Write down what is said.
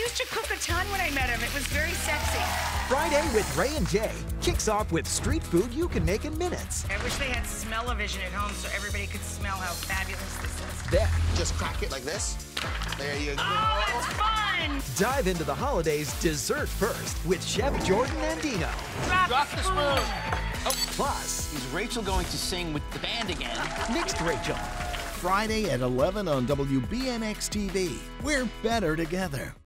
used to cook a ton when I met him. It was very sexy. Friday with Ray and Jay kicks off with street food you can make in minutes. I wish they had smell-o-vision at home so everybody could smell how fabulous this is. Then, just crack it like this. There you go. Oh, that's fun! dive into the holidays dessert first with Chef Jordan Andino. Drop the spoon! Oh, plus, is Rachel going to sing with the band again? Mixed Rachel. Friday at 11 on WBNX-TV. We're better together.